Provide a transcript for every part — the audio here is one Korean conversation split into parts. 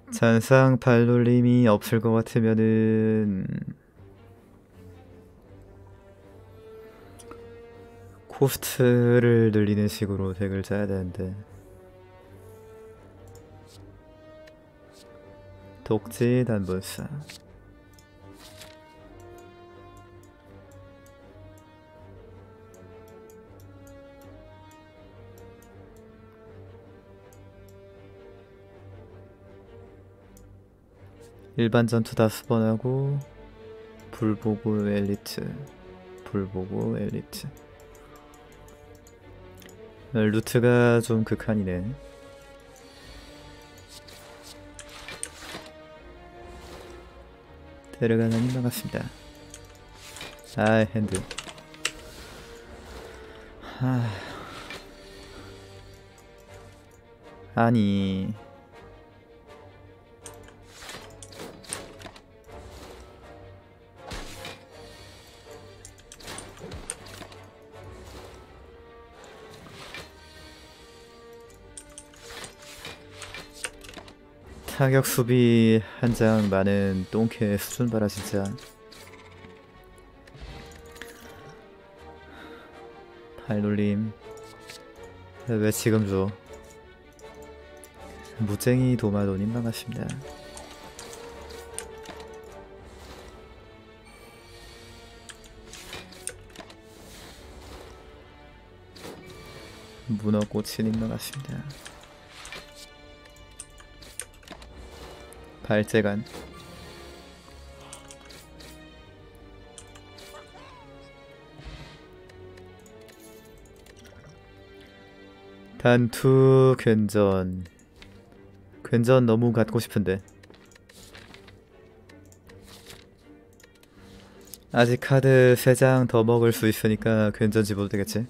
잔상 발놀림이 없을 것 같으면은 코스트를 늘리는 식으로 덱을 짜야 되는데. 독지 단분사. 일반 전투 다 수번하고 불보고 엘리트. 불보고 엘리트. 루트가 좀 극한이네. 데르가나님 반갑습니다. 아, 핸드. 아니, 타격 수비 한 장 많은 똥캐 수준 봐라 진짜. 발놀림 왜 지금 줘? 무쟁이 도마도님 반갑습니다. 문어꼬치님 반갑습니다. 발재간 단투 괜전. 괜전 너무 갖고 싶은데 아직 카드 3장 더 먹을 수 있으니까 괜전 집어도 되겠지?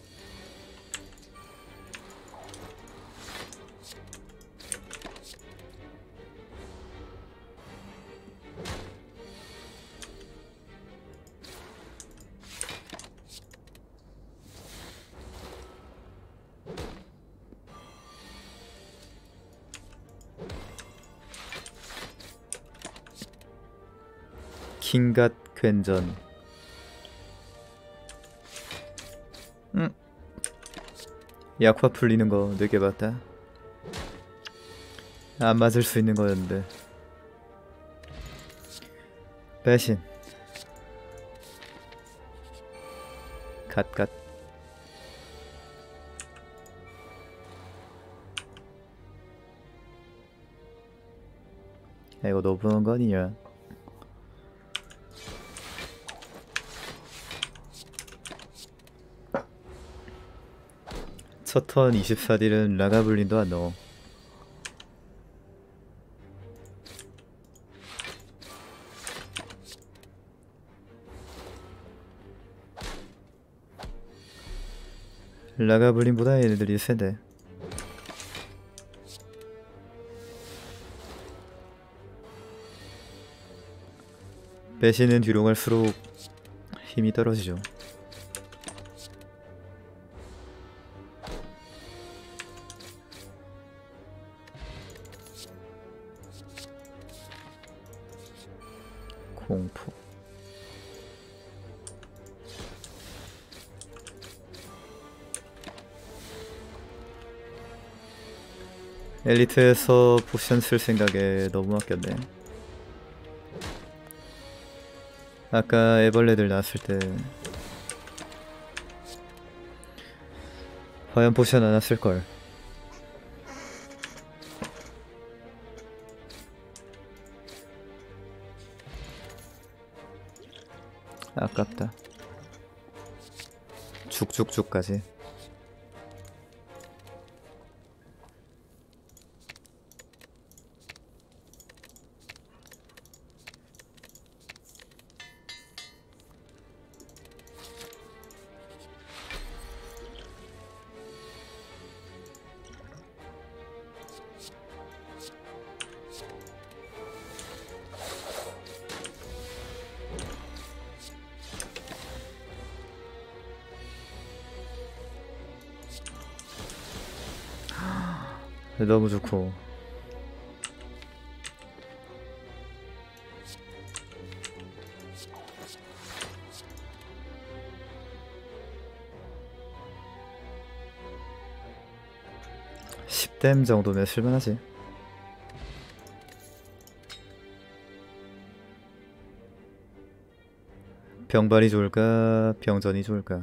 킹갓 괜전. 약화 풀리는 거 느껴봤다. 안 맞을 수 있는 거였는데. 배신. 갓갓. 야, 이거 너무한 거 아니냐? 첫 턴 24딜은 라가블린도 안 넣어. 라가블린보다 얘네들이 세대. 배신은 뒤로 갈수록 힘이 떨어지죠. 공포. 엘리트에서 포션 쓸 생각에 너무 아꼈네. 아까 애벌레들 나왔을 때 화염 포션 안 왔을걸. 아깝다. 죽죽죽까지. 너무 좋고. 댐 정도면 쓸만하지. 병발이 좋을까? 병전이 좋을까?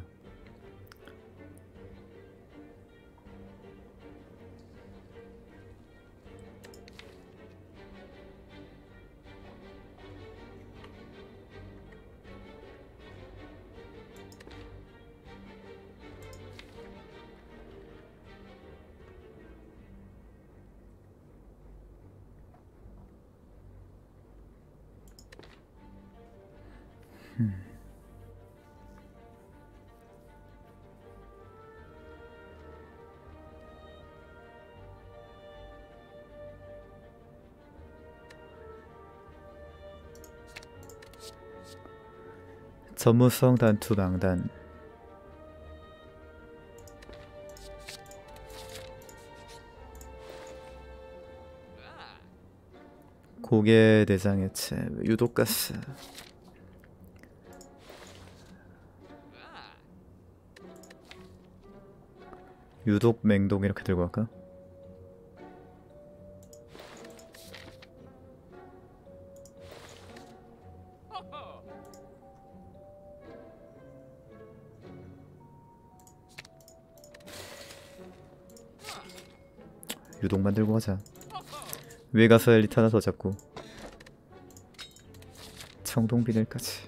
전무성 단투 망단. 고개 대장 해체, 유독가스. 유독 맹독 이렇게 들고 갈까? 유독 만들고 가자. 위에 가서 엘리트 하나 더 잡고 청동 비늘까지.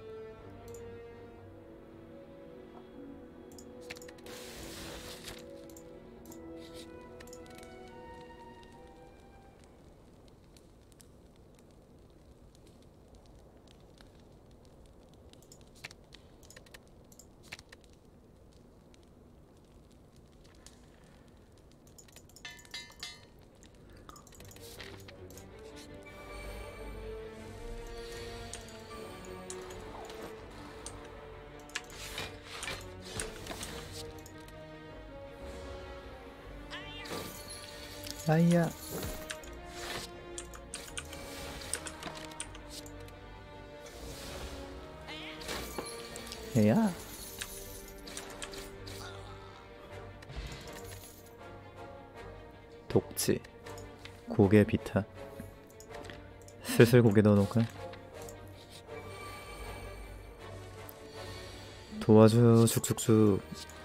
아이야. 얘야. 독지. 고개 비타. 슬슬 고개 넣어놓을까? 도와줘 쭉쭉쭉.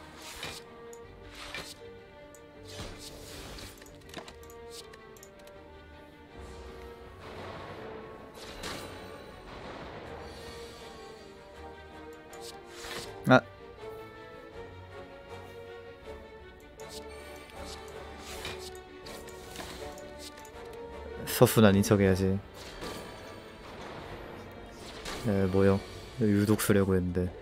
아, 서순 아닌 척 해야지. 뭐요? 유독 쓰려고 했는데.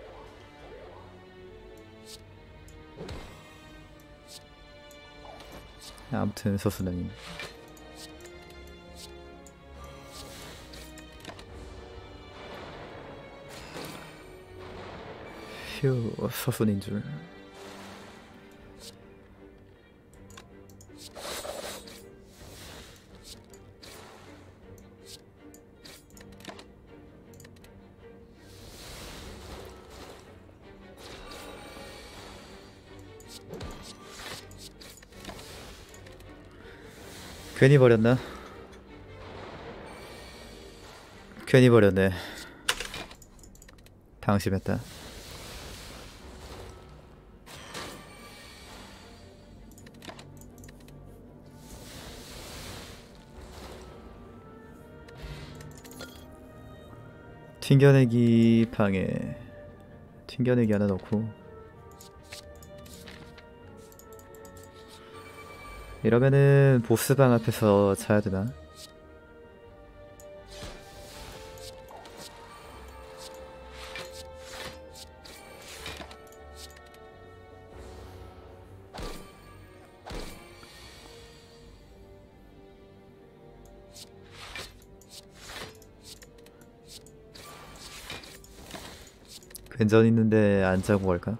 아무튼 서순 아닌. 휴, 서순인 줄. 괜히 버렸나? 괜히 버렸네. 방심했다. 튕겨내기 방에 튕겨내기 하나 넣고. 이러면은 보스방 앞에서 자야 되나? 괜전 있는데 안 자고 갈까?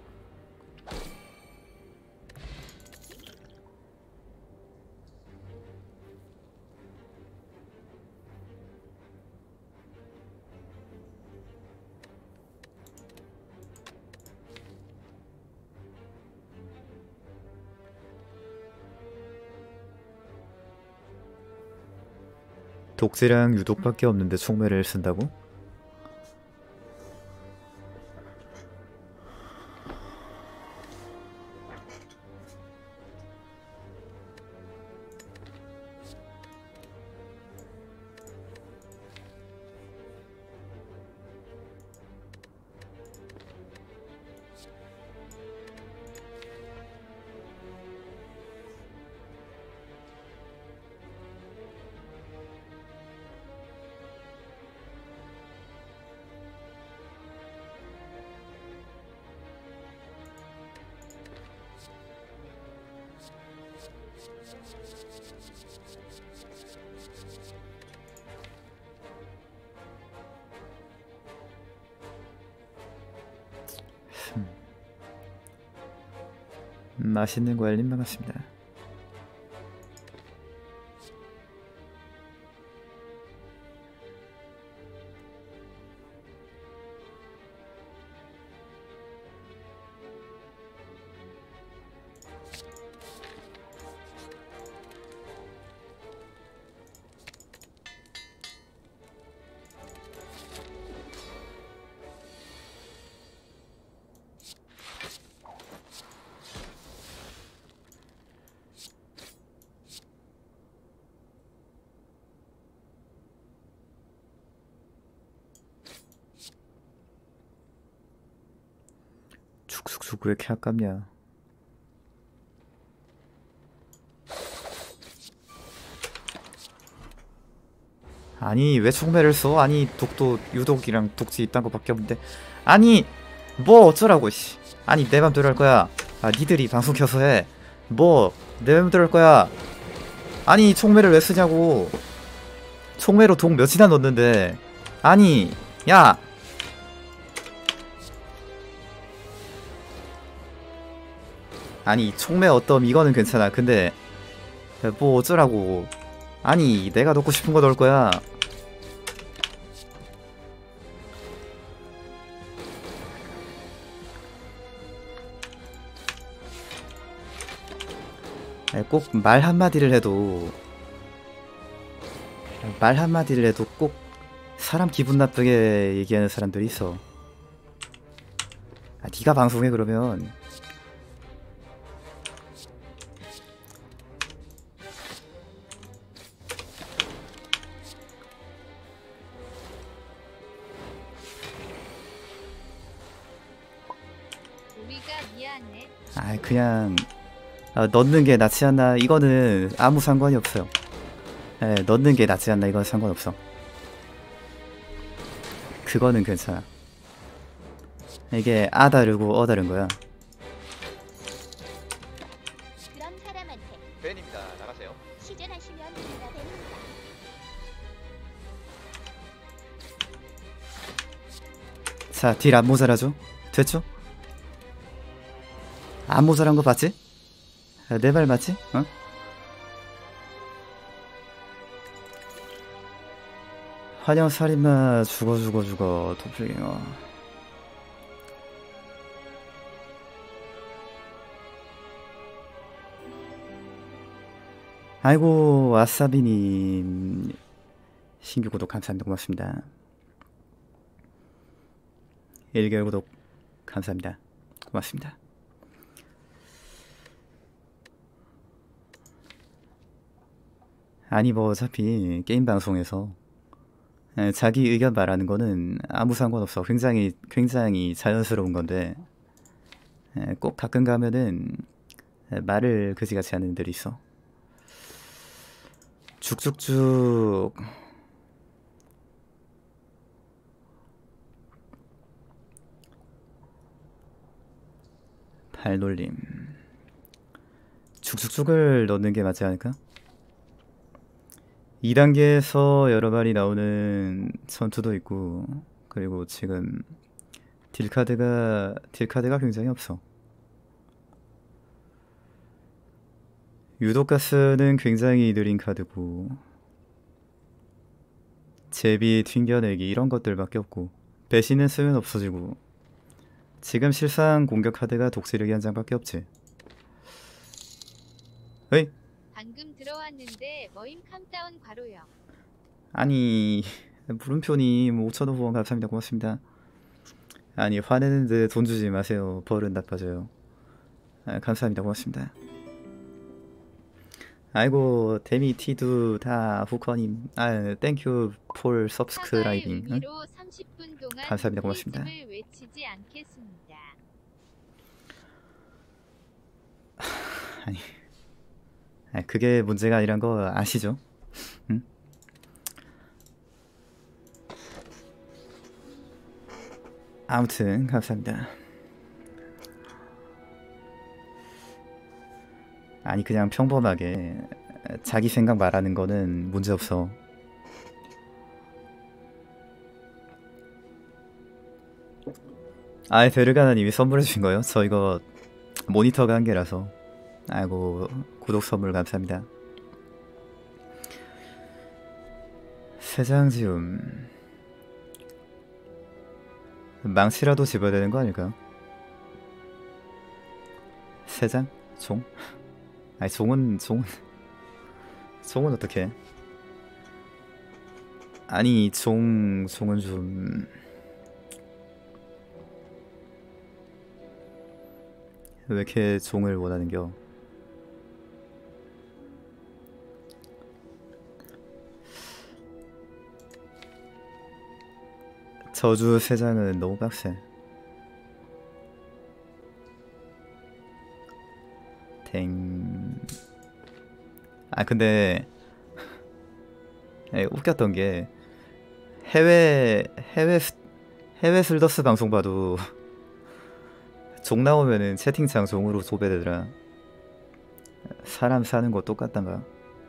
독재랑 유독밖에 없는데 총매를 쓴다고? 맛있는 거 알림 반갑습니다. 죽 왜 이렇게 아깝냐. 아니 왜 총매를 써? 아니 독도 유독이랑 독지 이딴 거밖에 없는데 아니 뭐 어쩌라고 씨. 아니 내 맘대로 할 거야. 아 니들이 방송 켜서 해. 뭐 내 맘대로 할 거야. 아니 총매를 왜 쓰냐고. 총매로 독 몇이나 넣었는데 아니 야 아니 총매 어떤 이거는 괜찮아. 근데 뭐 어쩌라고. 아니 내가 넣고 싶은 거 넣을 거야. 꼭 말 한마디를 해도 꼭 사람 기분 나쁘게 얘기하는 사람들이 있어. 아 니가 방송해 그러면. 아 그냥 넣는 게 낫지 않나. 이거는 아무 상관이 없어요. 예, 넣는 게 낫지 않나. 이건 상관없어. 그거는 괜찮아. 이게 아 다르고 어 다른 거야. 그런 사람한테 벤입니다. 나가세요. 시전하시면 됩니다. 자, 딜 안 모자라죠? 됐죠? 안 모자란 거 봤지? 내 말 맞지? 어? 환영 살인마 죽어 도플갱어. 아이고 와사비님 신규 구독 감사합니다. 고맙습니다. 1개월 구독 감사합니다. 고맙습니다. 아니 뭐 어차피 게임 방송에서 자기 의견 말하는 거는 아무 상관없어. 굉장히 자연스러운 건데 꼭 가끔 가면은 말을 그지같이 하는 애들이 있어. 죽죽죽. 발놀림. 죽죽죽을 넣는 게 맞지 않을까? 2단계에서 여러 마리 나오는 전투도 있고, 그리고 지금 딜카드가 굉장히 없어. 유독가스는 굉장히 느린 카드고, 제비 튕겨내기 이런 것들밖에 없고, 배신은 쓰면 없어지고, 지금 실상 공격 카드가 독수리기 한 장밖에 없지. 어이? 방금 들어왔는데 머임 캄다운 과로요. 아니 물음표님 5,000원 후원 감사합니다. 고맙습니다. 아니 화내는데 돈 주지 마세요. 벌은 나빠져요. 감사합니다. 고맙습니다. 아이고 데미티두 다 후커님 땡큐 폴 서브스크라이빙. 응? 의미로 30분 동안 감사합니다. 고맙습니다. 프리즘을 외치지 않겠습니다. 그게 문제가 아니란 거 아시죠? 응? 아무튼 감사합니다. 아니 그냥 평범하게 자기 생각 말하는 거는 문제없어. 베르가나님이 선물해 주신 거요? 저 이거 모니터가 한 개라서. 아이고 구독 선물 감사합니다. 세장지움 망치라도 집어야 되는 거 아닐까? 세장? 종? 아니 종은 어떻게? 아니 종은 좀 왜 이렇게 종을 원하는겨? 저주 세장은 너무 빡세. 근데 웃겼던 게 해외 슬더스 방송 봐도 종 나오면은 채팅창 종으로 도배되더라. 사람 사는 거 똑같단가?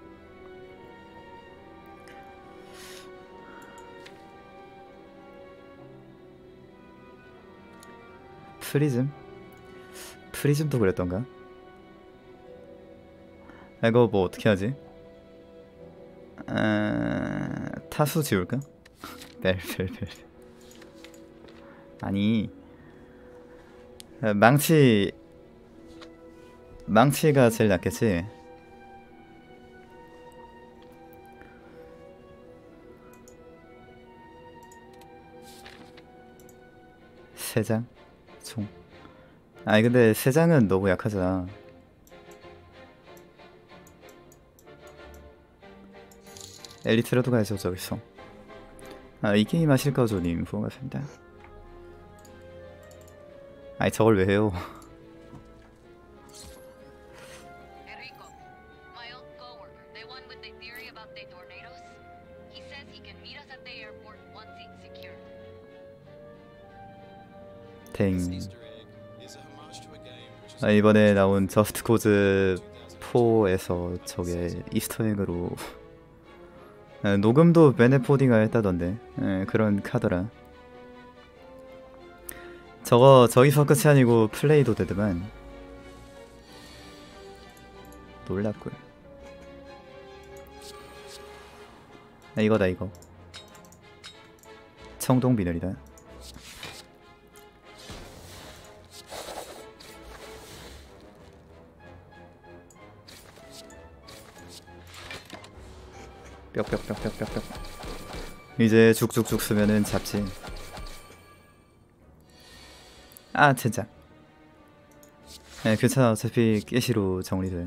프리즘도 그랬던가? 이거 뭐 어떻게 하지? 타수 지울까? 벨. 아니 망치가 제일 낫겠지? 세장? 총. 아니 근데 세장은 너무 약하잖아. 엘리트라도 가야죠. 저기서. 이 게임 하실까 조님 고맙습니다. 아니 저걸 왜 해요? Enrico, my old coworker, the one with the theory about the tornadoes. He says he can meet us at the airport once it's secured. 이번에 나온 저스트 코즈 4에서 저게 이스터에그로 녹음도 베네포디가 했다던데. 그런 카더라. 저기서 끝이 아니고 플레이도 되더만. 놀랍군. 이거다 이거. 청동 비늘이다. 뿅뿅뿅뿅뿅뿅. 이제 죽죽죽 쓰면은 잡지. 진짜. 괜찮아. 어차피 깨시로 정리돼.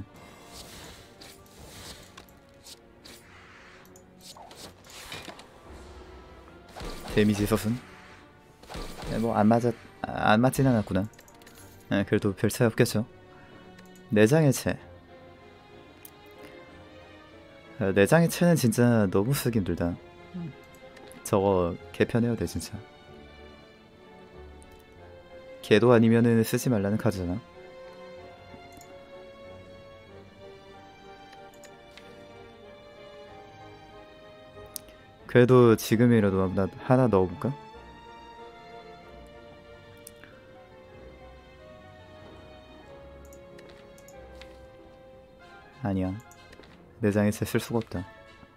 데미지 섯은? 뭐 안 맞진 않았구나. 그래도 별 차이 없겠죠. 내장의 채. 내장의 채는 진짜 너무 쓰기 힘들다. 저거 개편해야 돼 진짜. 걔도 아니면은 쓰지 말라는 카드잖아. 그래도 지금이라도 하나 넣어볼까? 아니야. 내장에 채 쓸 수가 없다.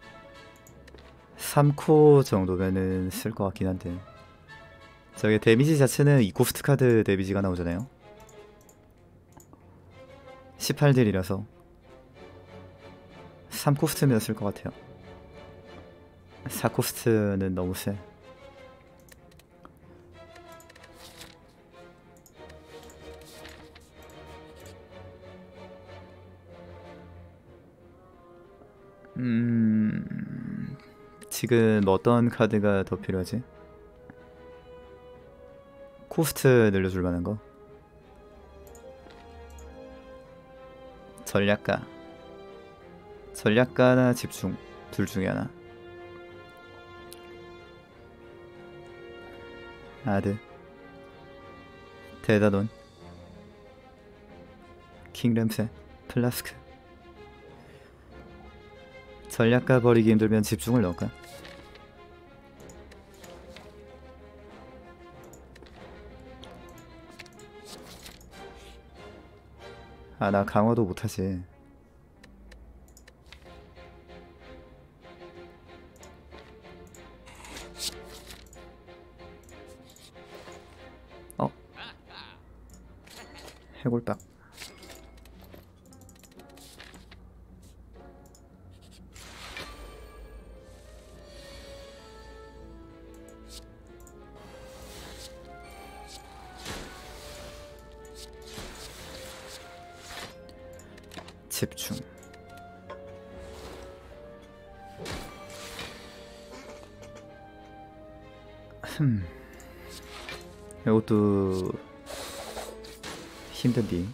3코 정도면은 쓸 것 같긴 한데. 저게 데미지 자체는 이코스트 카드 데미지가 나오잖아요. 18딜이라서 3코스트면 쓸 것 같아요. 4코스트는 너무 세. 지금 어떤 카드가 더 필요하지? 코스트 늘려줄 만한 거? 전략가. 전략가나 집중. 둘 중에 하나. 아드. 데다돈. 킹램세. 플라스크. 전략가 버리기 힘들면 집중을 넣을까? 아, 나 강화도 못하지. 어? 해골박. 집중. 이것도 힘든디.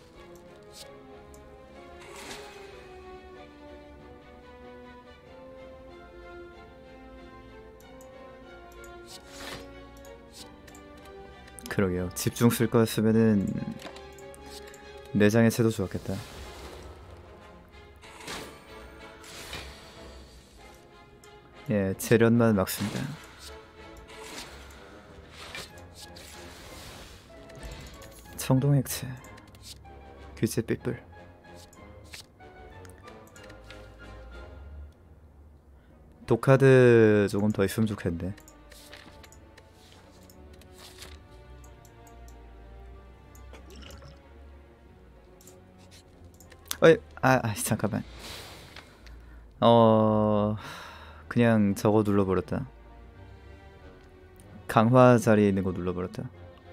그러게요. 집중 쓸 거였으면은 내장의 채도 좋았겠다. 예, 재련만 막습니다. 청동액체, 규제 삐뿔. 독카드 조금 더 있으면 좋겠는데. 어이, 잠깐만. 그냥 저거 눌러버렸다. 강화 자리에 있는 거 눌러버렸다.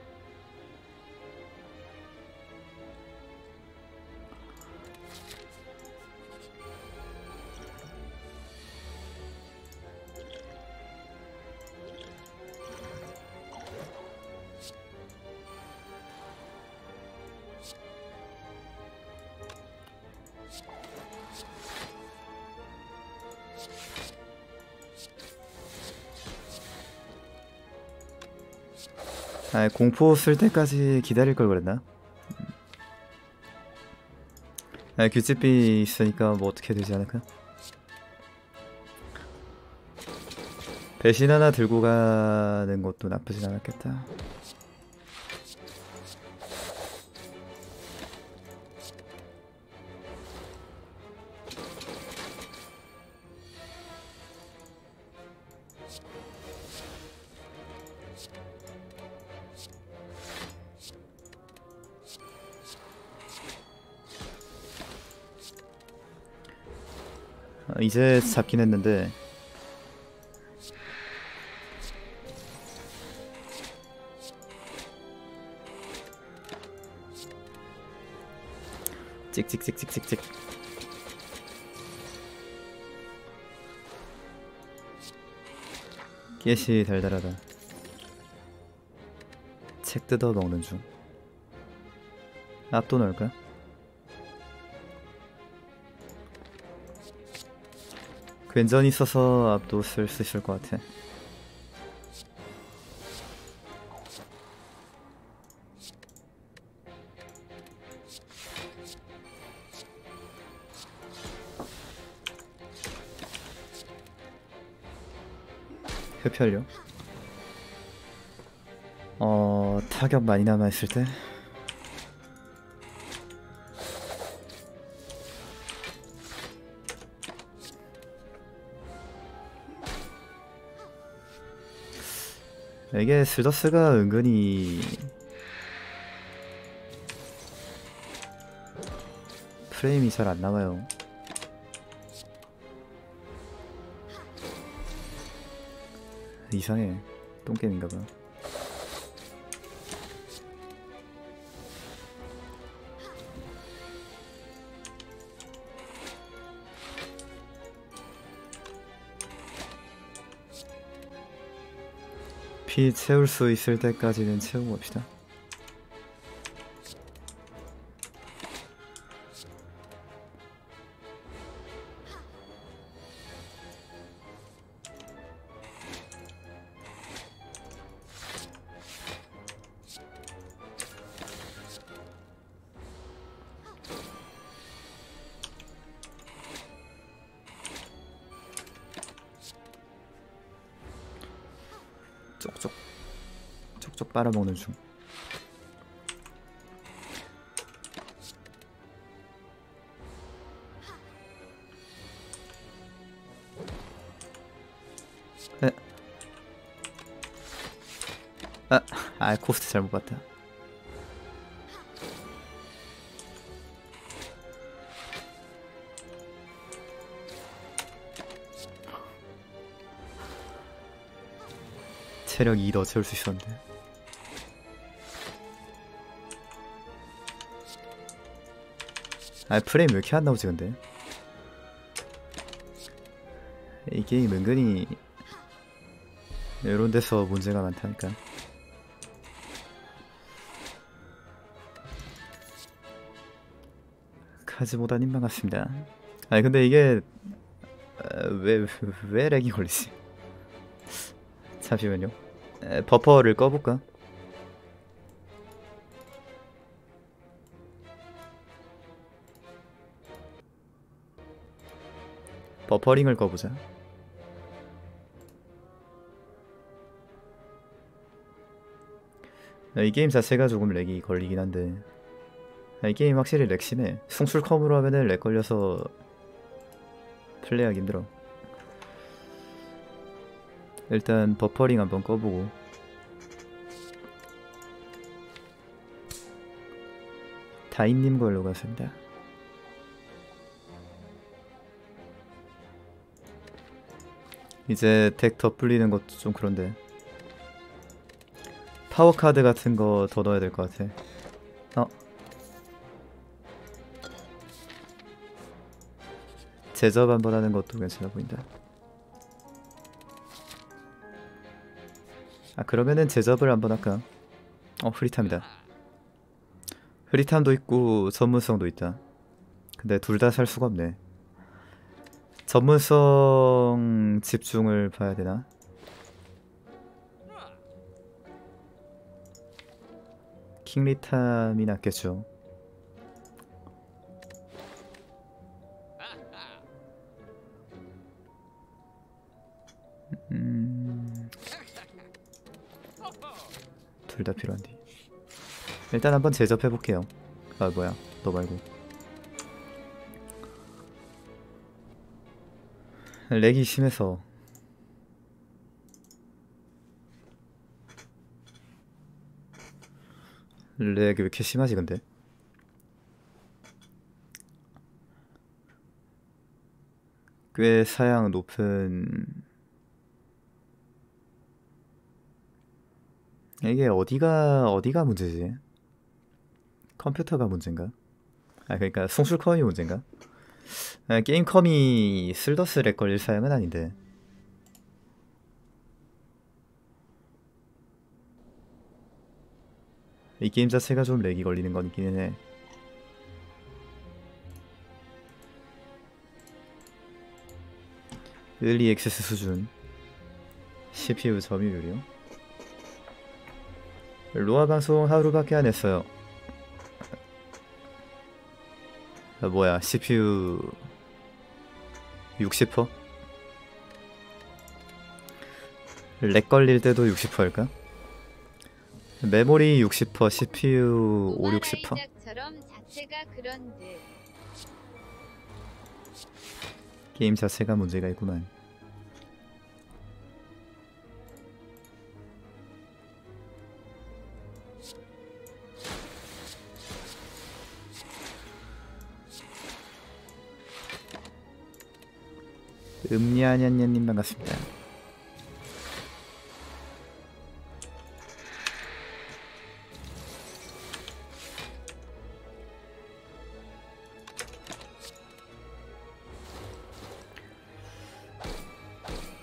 아, 공포 쓸 때까지 기다릴 걸 그랬나? 아, 규칙비 있으니까 뭐 어떻게 되지 않을까? 배신 하나 들고 가는 것도 나쁘진 않았겠다. 이제 잡긴 했는데 찍찍찍찍찍찍. 깨시 달달하다. 책 뜯어 먹는 중. 앞도 넣을까? 괜전이 있어서 앞도 쓸 수 있을 것 같아. 흡혈료? 타격 많이 남아있을 때? 이게 슬더스가 은근히 프레임이 잘 안 나와요. 이상해. 똥게임인가봐. 피 채울 수 있을 때까지는 채우고 갑시다. 쪽쪽 빨아먹는 중. 에. 코스트 잘못 봤다. 체력 2 더 채울 수 있었는데. 프레임 왜 이렇게 안 나오지 근데? 이 게임 은근히 이런 데서 문제가 많다니까. 카즈보다님 반갑습니다. 근데 이게 왜 렉이 걸리지? 잠시만요. 버퍼를 꺼볼까? 버퍼링을 꺼보자. 이 게임 자체가 조금 렉이 걸리긴 한데 이 게임 확실히 렉 심해. 숭술컴으로 하면은 렉 걸려서 플레이하기 힘들어. 일단 버퍼링 한번 꺼보고 다인님 걸로 갔습니다. 이제 덱 덧불리는 것도 좀 그런데 파워카드 같은 거 더 넣어야 될 것 같아. 제접 한번 하는 것도 괜찮아 보인다. 그러면은 제접을 한번 할까? 흐릿함이다. 흐릿함도 있고 전문성도 있다. 근데 둘 다 살 수가 없네. 전문성 집중을 봐야 되나? 킹리탐이 낫겠죠. 둘 다 필요한데 일단 한번 제접해볼게요. 뭐야 너 말고. 렉이 심해서 렉이 왜 이렇게 심하지 근데? 꽤 사양 높은. 이게 어디가 문제지? 컴퓨터가 문제인가? 그러니까 송출컴이 문제인가? 게임컴이 슬더스 렉 걸릴 사양은 아닌데. 이 게임 자체가 좀 렉이 걸리는 건 있기는 해. 을리 액세스 수준. CPU 점유율이요? 로아 방송 하루밖에 안 했어요. 뭐야 CPU 60%? 렉 걸릴 때도 60%일까? 메모리 60%, CPU 5, 60%? 자체가 그런 듯. 게임 자체가 문제가 있구만. 음냐냐냐님 반갑습니다.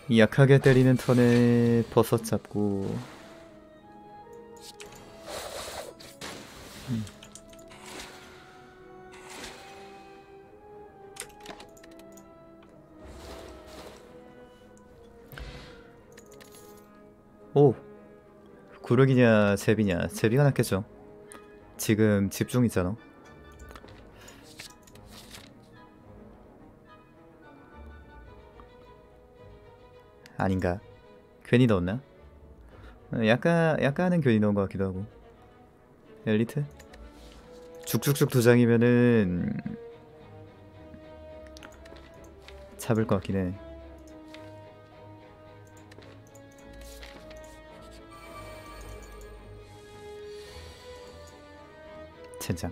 약하게 때리는 턴에 버섯 잡고 오! 구르기냐 제비냐. 제비가 낫겠죠. 지금 집중 있잖아. 아닌가? 괜히 넣었나? 약간은 괜히 넣은 것 같기도 하고. 엘리트? 죽죽죽 두 장이면은 잡을 것 같긴 해. 젠장.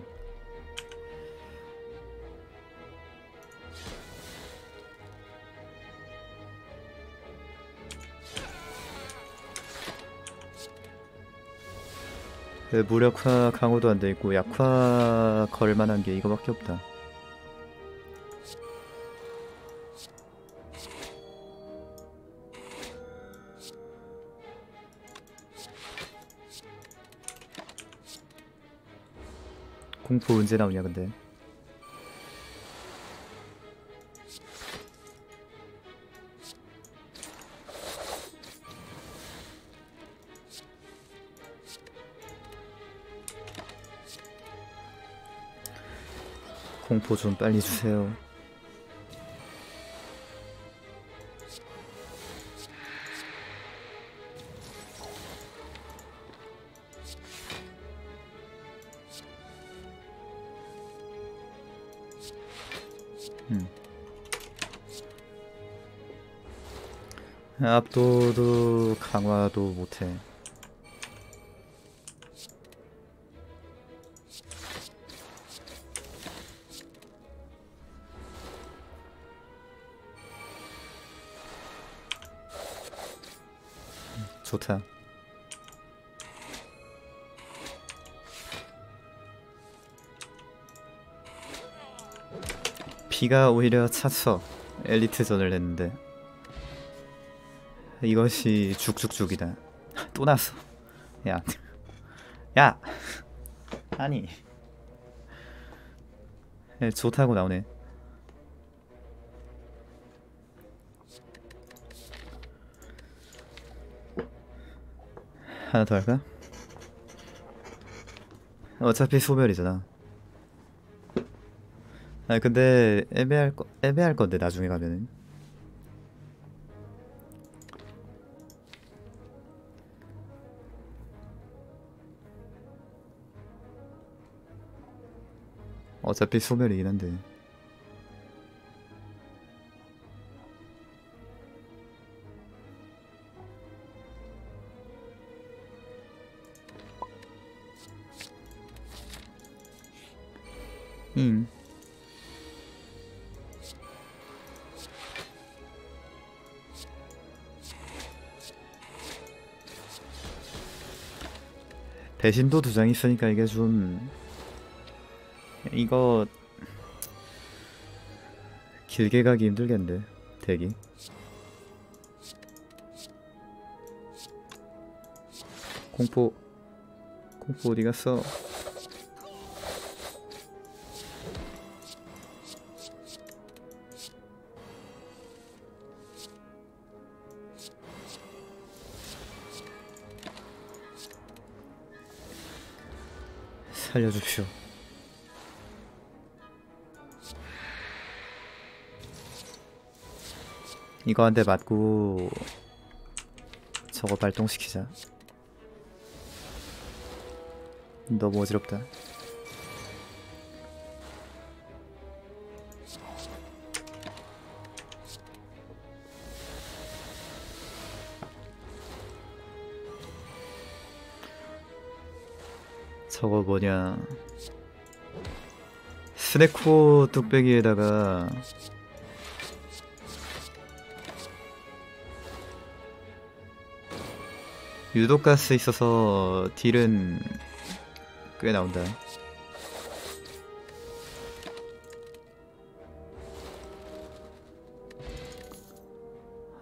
무력화 강호도 안 돼 있고 약화 걸 만한 게 이거밖에 없다. 공포 언제 나오냐 근데. 공포 좀 빨리 주세요. 압도도 강화도 못해. 좋다. 비가 오히려 차서 엘리트전을 했는데 이것이 죽죽죽이다. 또 났어. 야, 야, 아니 좋다고 나오네. 하나 더 할까? 어차피 소멸이잖아. 아 근데 애매할 건데 나중에 가면은. 어차피 소멸이긴 한데. 배신도 두 장 있으니까 이게 좀 이거 길게 가기 힘들겠는데 대기. 공포 어디 갔어? 살려줍시오. 이거 한 대 맞고 저거 발동시키자. 너무 어지럽다. 저거 뭐냐, 스네코 뚝배기에다가 유독가스 있어서 딜은 꽤 나온다.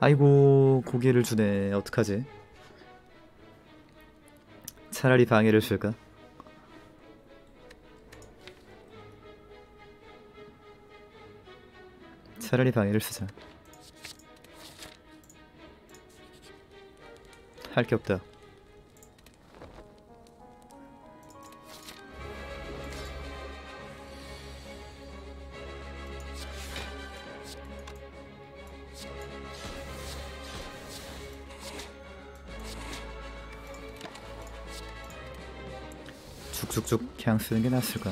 아이고 고개를 주네. 어떡하지? 차라리 방해를 쓸까? 차라리 방해를 쓰자. 할 게 없다. 쭉쭉쭉 그냥 쓰는 게 낫을까?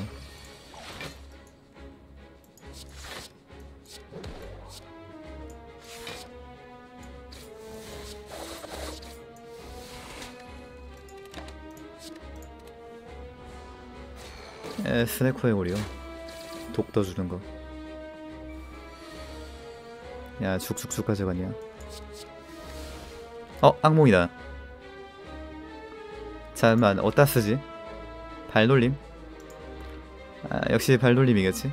스네코의 오리오 독 떠주는 거. 야 쭉쭉쭉 가져갔냐? 악몽이다. 잠깐만 어디다 쓰지? 발놀림? 역시 발놀림이겠지?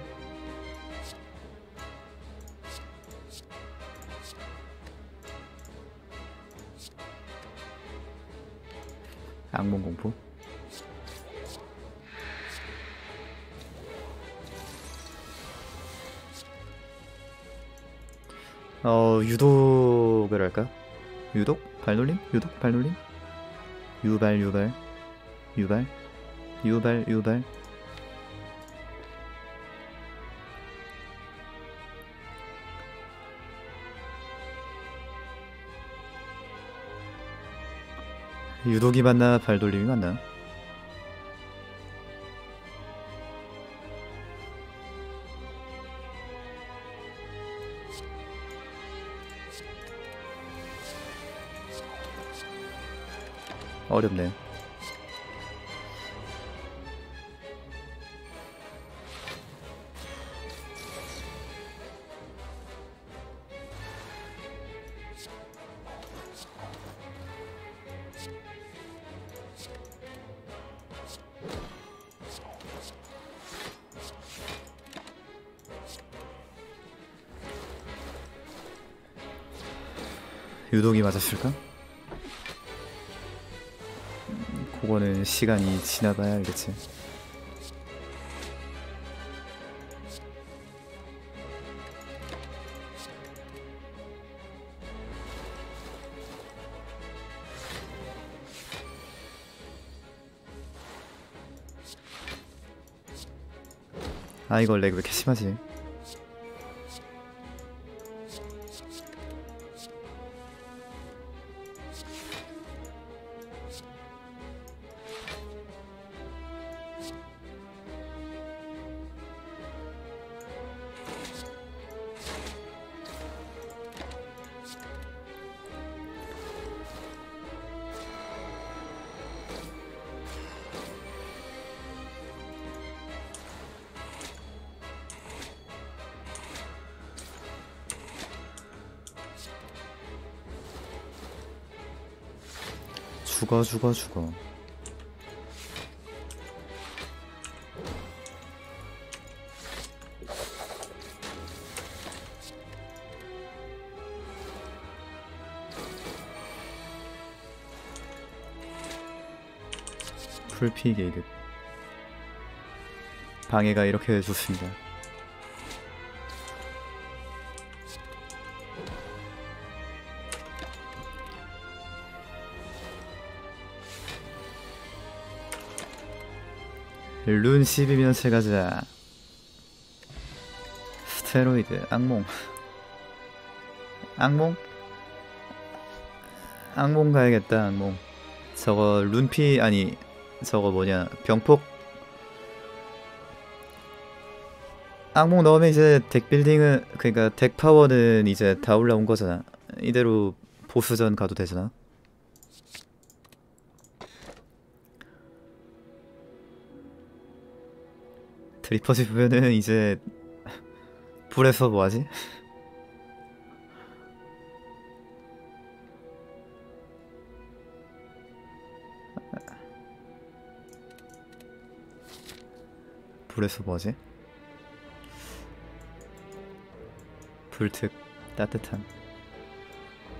악몽 공포. 유독을 할까? 유독? 발놀림? 유독? 발놀림? 유발 유발 유발 유발 유발. 유독이 맞나 발돌림이 맞나? 어렵네. 유독이 맞았을까? 그거는 시간이 지나봐야 알겠지. 이거 렉 왜 이렇게 심하지? 죽어. 풀피 게이드. 방해가 이렇게 좋습니다. 룬 12면체 가자. 스테로이드 악몽. 악몽 가야겠다. 악몽. 저거 룬피 아니 저거 뭐냐 병폭. 악몽 넣으면 이제 덱 빌딩은 그러니까 덱 파워는 이제 다 올라온 거잖아. 이대로 보스전 가도 되잖아. 드리퍼지 보면은 이제 불에서 뭐하지? 불에서 뭐하지? 불특 따뜻한.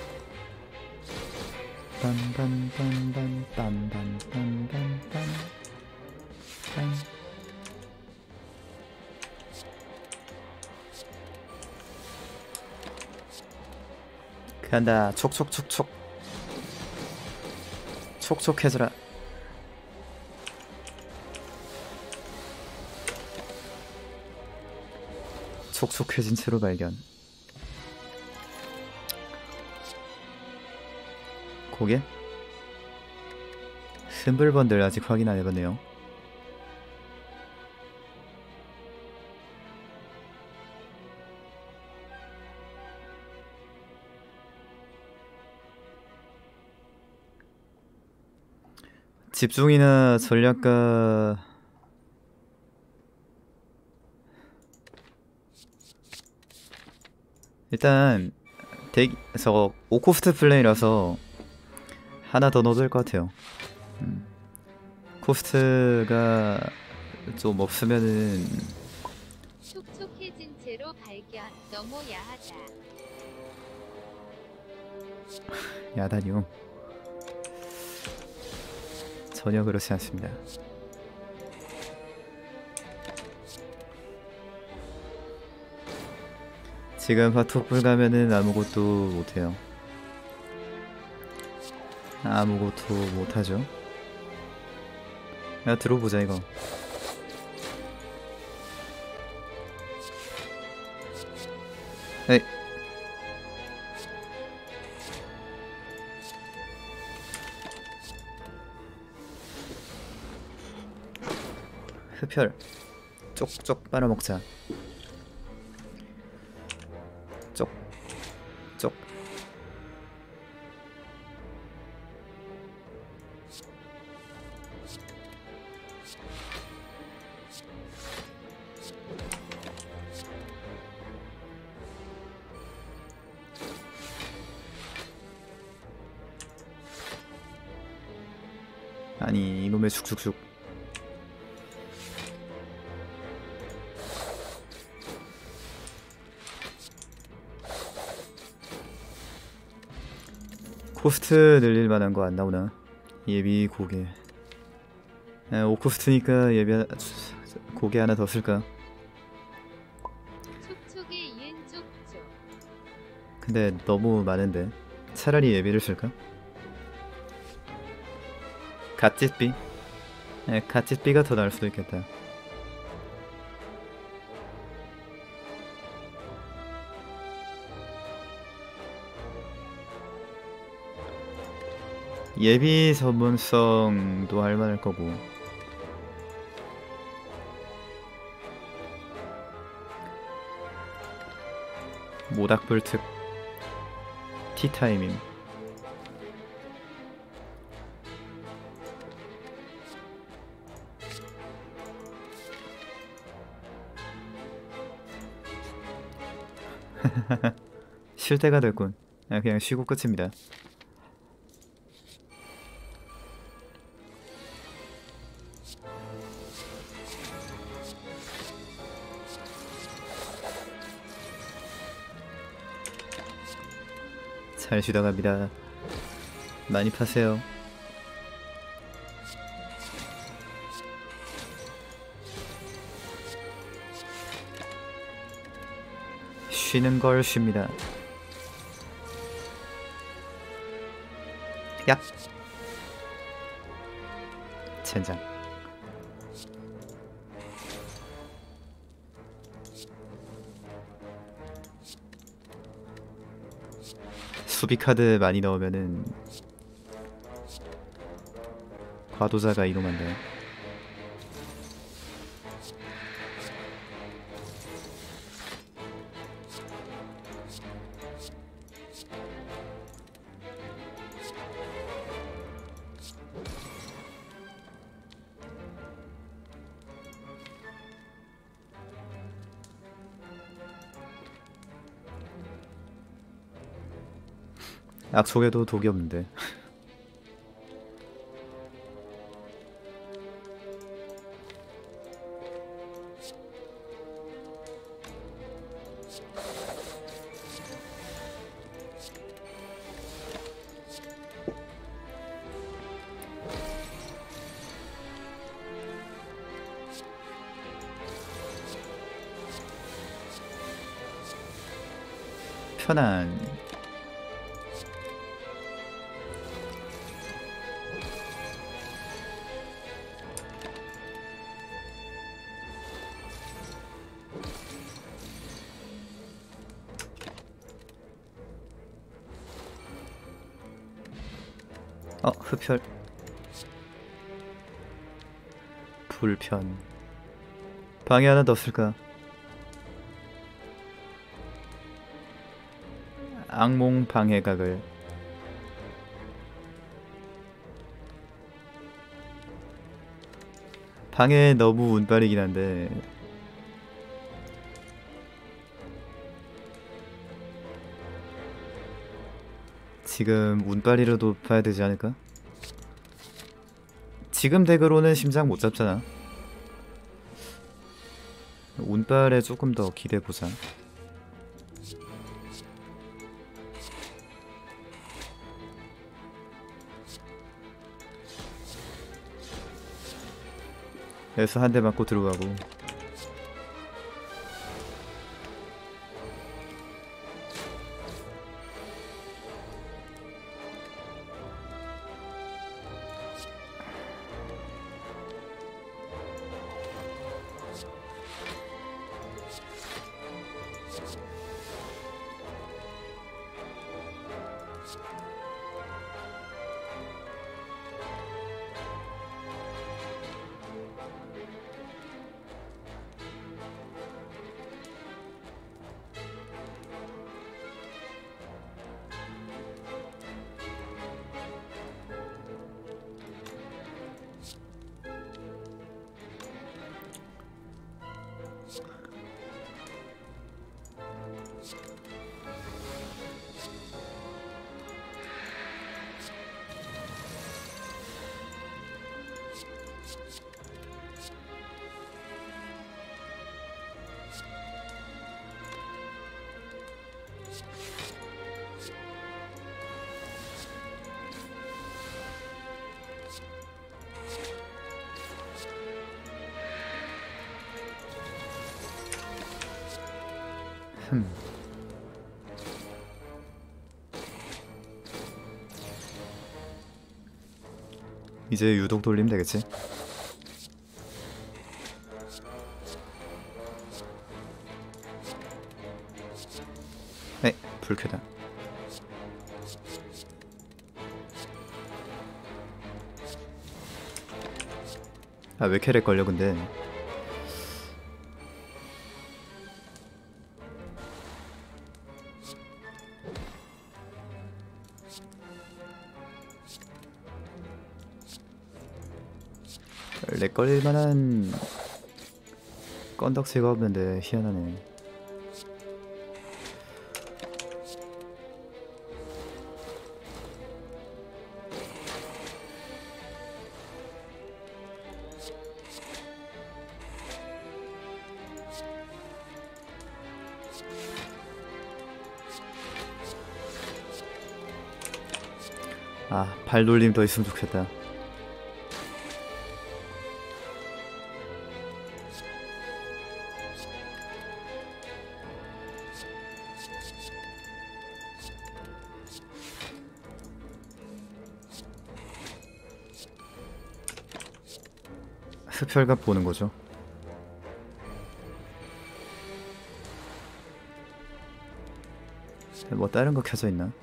간다. 촉촉촉촉. 촉촉해져라. 촉촉해진 채로 발견. 고개? 심블번들 아직 확인 안 해봤네요. 집중이나 전략가 일단 저 5코스트 플레이라서 하나 더 넣어도 될 것 같아요. 코스트가 좀 없으면은 촉촉해진 채로 발견. 너무 야하다. 야단이요. 전혀 그렇지 않습니다. 지금 바토풀 가면은 아무것도 못해요. 아무것도 못하죠. 야, 들어보자 이거. 에이. 흡혈 쪽쪽 빨아먹자. 쪽. 아니 이놈의 죽죽죽. 코스트 늘릴 만한 거 안 나오나? 예비 고개. 5코스트니까 예비 고개 하나 더 쓸까? 촉촉에 이은 쪽쪽. 근데 너무 많은데 차라리 예비를 쓸까? 갓짓비? 갓짓비가 더 나을 수도 있겠다. 예비 전문성도 할만할 거고. 모닥불특 티타임임. 쉴 때가 됐군. 그냥 쉬고 끝입니다. 잘 쉬다 갑니다. 많이 파세요. 쉬는 걸 쉽니다. 야! 젠장. 수비 카드 많이 넣으면은 과도자가 이동한다. 약속에도 독이 없는데. 편안. 흡혈. 불편. 방에 하나 더 없을까? 악몽 방해각을. 방해 너무 운빨이긴 한데 지금 운빨이라도 봐야 되지 않을까? 지금 덱으로는 심장 못 잡잖아. 운빨에 조금 더 기대보자. 그래서 한 대 맞고 들어가고. 이제 유독 돌리면 되겠지? 네, 불쾌다. 아, 왜 캐릭 걸려 근데? 렉 걸릴만한 건덕지가 없는데 희한하네. 아, 발놀림 더 있으면 좋겠다. 흡혈갑 보는 거죠. 뭐 다른 거 켜져 있나?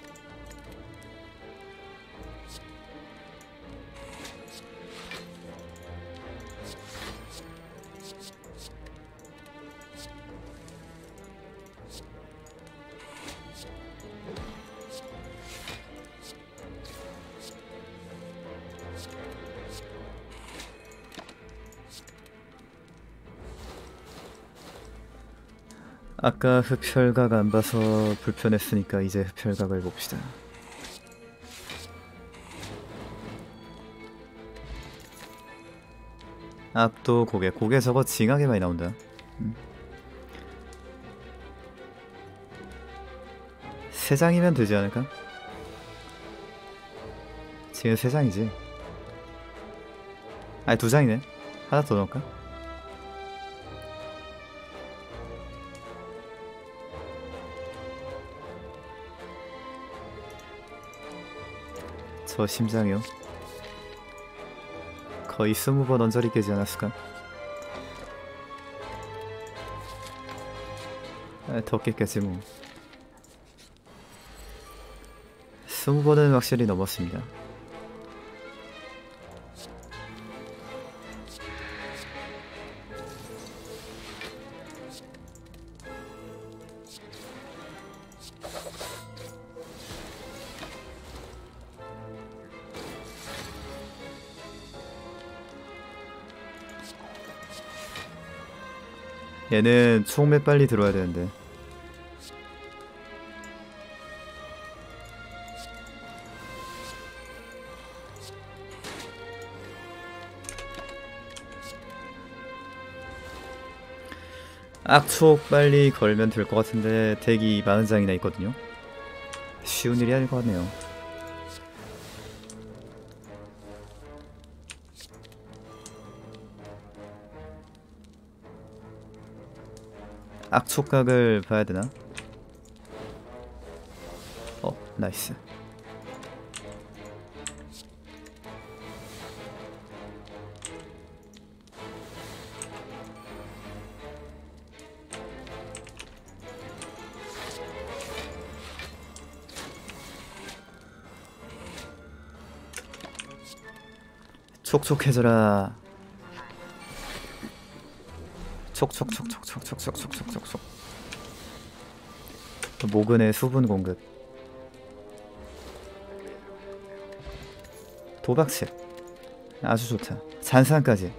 아까 흡혈각 안 봐서 불편했으니까 이제 흡혈각을 봅시다. 앞도 고개. 고개 저거 징하게 많이 나온다. 세 장이면 되지 않을까? 지금 세 장이지. 아니, 두 장이네. 하나 더 넣을까? 저 심장이요? 거의 20번 언저리 깨지 않았을까? 더 깼겠지 뭐. 20번은 확실히 넘었습니다. 얘는 총매 빨리 들어야 되는데. 악촉 빨리 걸면 될 것 같은데 덱이 40장이나 있거든요. 쉬운 일이 아닐 것 같네요. 악촉각을 봐야 되나? 나이스. 촉촉해져라. 촉촉촉촉촉촉촉촉촉촉촉촉. 모근의 수분 공급. 도박책 아주 좋다. 잔상까지.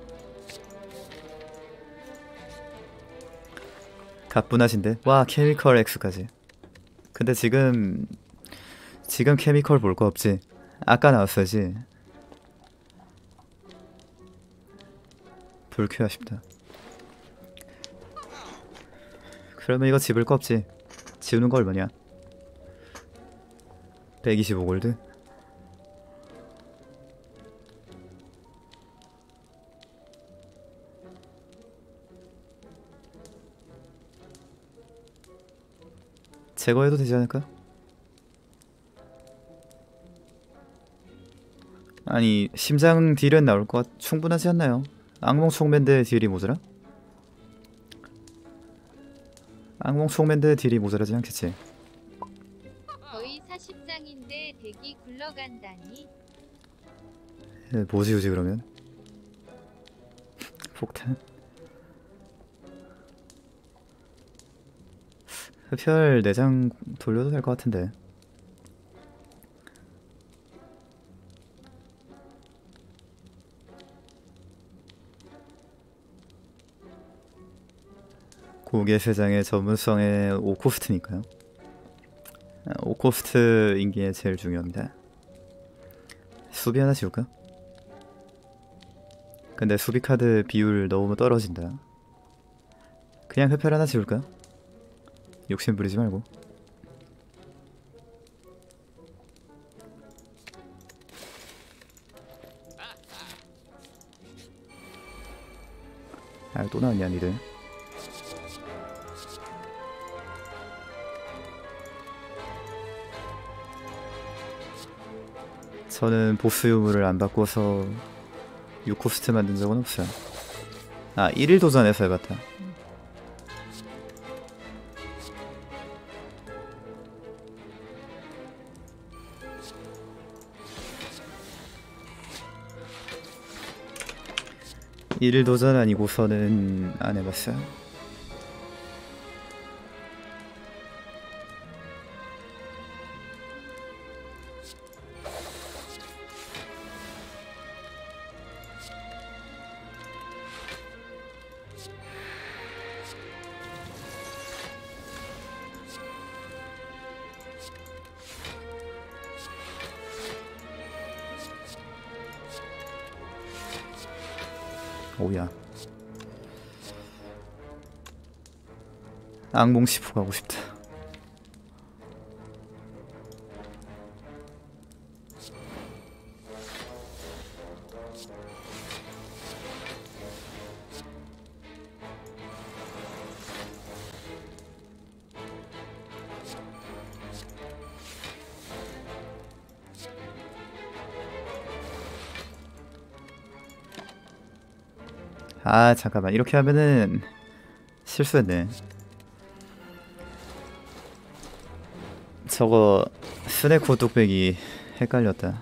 가뿐하신데. 와, 케미컬 X까지. 근데 지금 케미컬 볼 거 없지. 아까 나왔어야지. 불쾌하 싶다. 그러면 이거 집을 거 없지. 지우는 거 얼마냐? 125골드? 제거해도 되지 않을까? 아니, 심장 딜은 나올 것 충분하지 않나요? 악몽 총맨데 딜이 모자라? 악몽 총맨데 딜이 모자라지 않겠지. 거의 40장인데 덱이 굴러간다니. 뭐 지우지 그러면? 폭탄? 흡혈 4장 돌려도 될 것 같은데. 고개 3장의 전문성의 5코스트니까요. 5코스트인 게 제일 중요합니다. 수비 하나 지울까? 근데 수비 카드 비율 너무 떨어진다. 그냥 흡혈 하나 지울까? 욕심 부리지 말고. 아, 또 나왔냐 니들. 저는 보스 유물을 안 바꿔서 6코스트 만든 적은 없어요. 아, 1일 도전해서 해봤다. 일일 도전 아니고서는 안 해봤어요. 오야. 악몽 시프 가고 싶다. 아 잠깐만 이렇게 하면은 실수했네. 저거 스네코 뚝배기 헷갈렸다.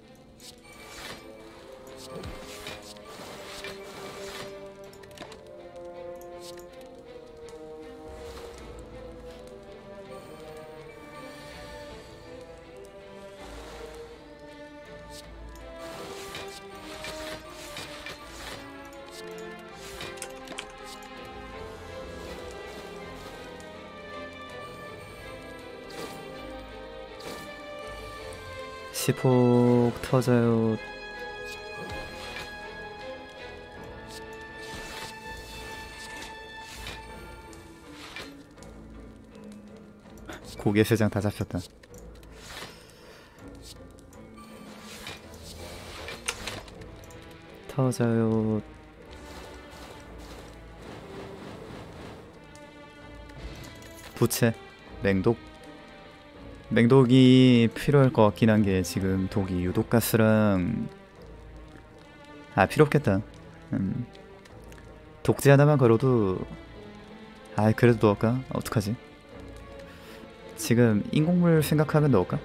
시폭 터져요. 고개 3장 다 잡혔다. 터져요. 부채 맹독. 맹독이 필요할 것 같긴 한 게 지금 독이 유독가스랑 아 필요 없겠다. 독지 하나만 걸어도 아 그래도 넣을까? 어떡하지? 지금 인공물 생각하면 넣을까?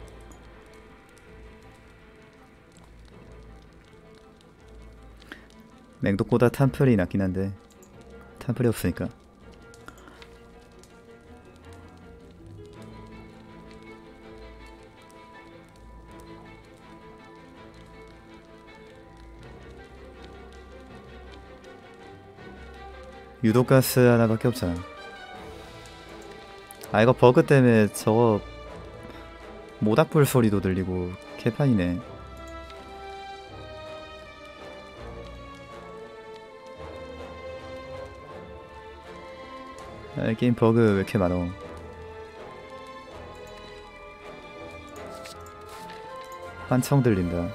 맹독보다 탄플이 낫긴 한데 탄플이 없으니까. 유독가스 하나밖에 없잖아. 아 이거 버그 때문에 저거 모닥불 소리도 들리고 개판이네. 아, 게임 버그 왜 이렇게 많어. 환청 들린다.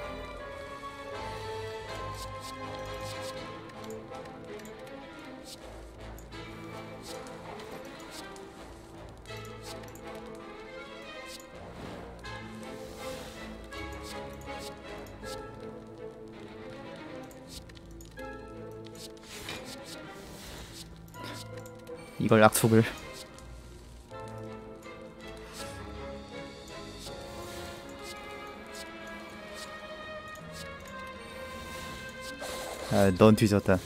이걸 약속을. 아, 넌 뒤졌다.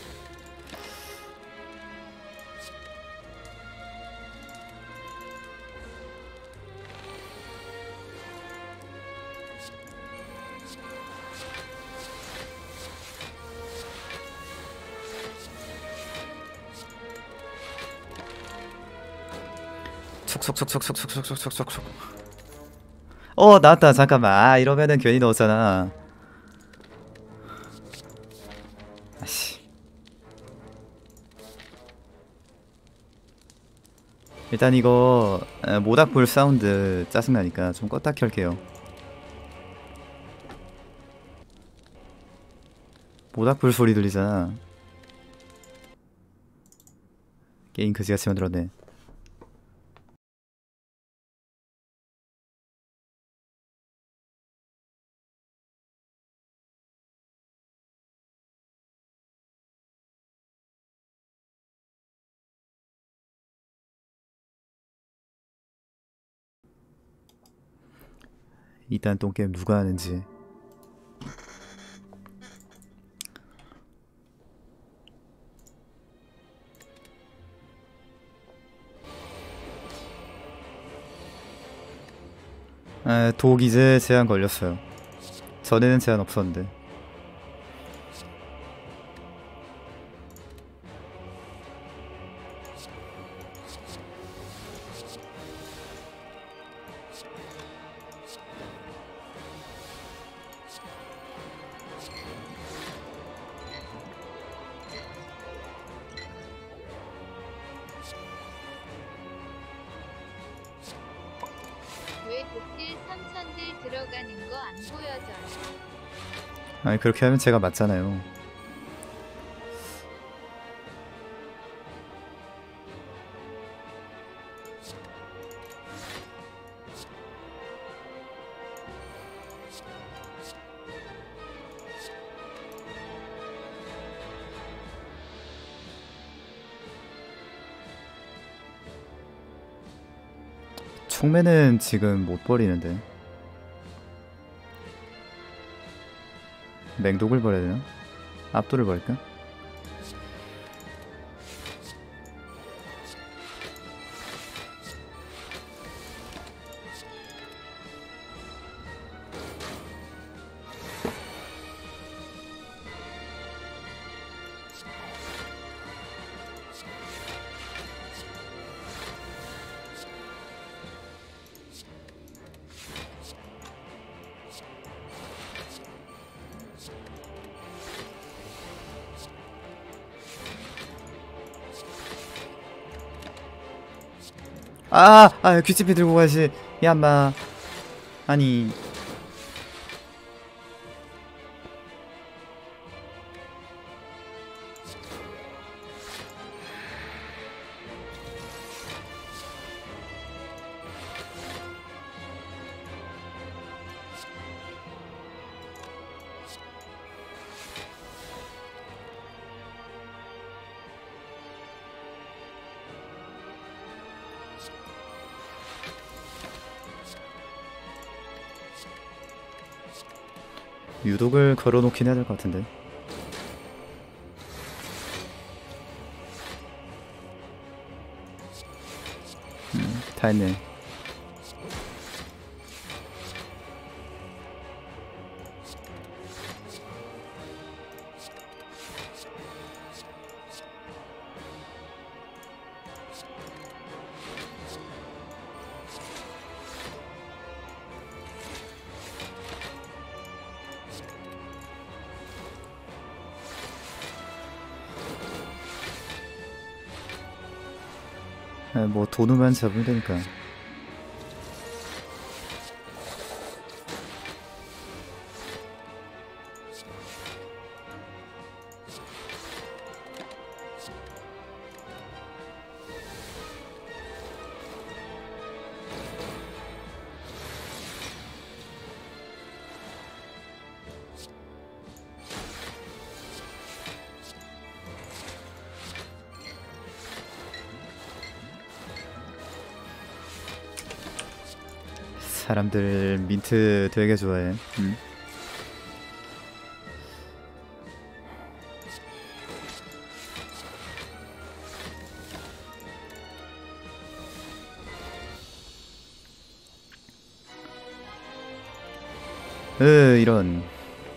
촉촉촉촉촉촉촉촉촉촉촉. 나왔다. 잠깐만. 아 이러면은 괜히 넣었잖아. 아씨. 일단 이거 모닥불 사운드 짜증나니까 좀 껐다 켤게요. 모닥불 소리 들리잖아. 게임 그지같이 만들었네. 이딴 똥게임 누가 하는지. 아, 독 이제 제한 걸렸어요. 전에는 제한 없었는데. 왜 독딜 삼천딜 들어가는 거 안 보여져요? 아니 그렇게 하면 제가 맞잖아요. 총매는 지금 못 버리는데. 맹독을 버려야 되나? 압도를 버릴까? 귀치피 들고 가시. 야마. 아니. 유독을 걸어놓긴 해야 될 것 같은데. 다 했네. 뭐 돈으만 잡으면 되니까. 사람들 민트 되게 좋아해. 이런.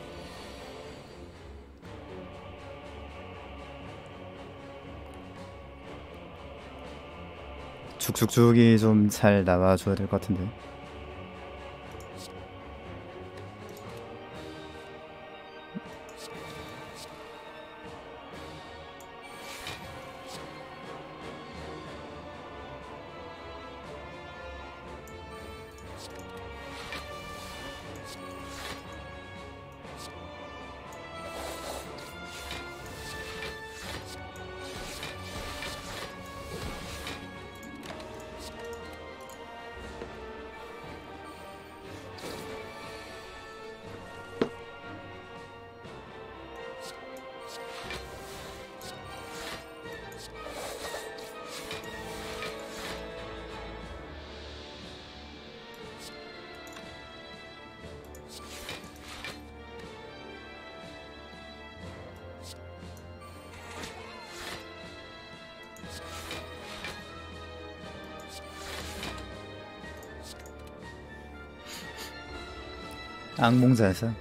죽죽죽이 좀 잘 나와줘야 될 것 같은데. 악몽자에서.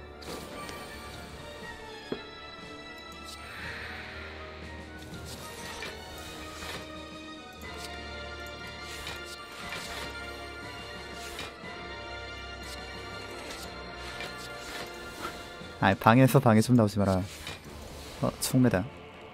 방에서 방에 좀 나오지 마라. 총매다.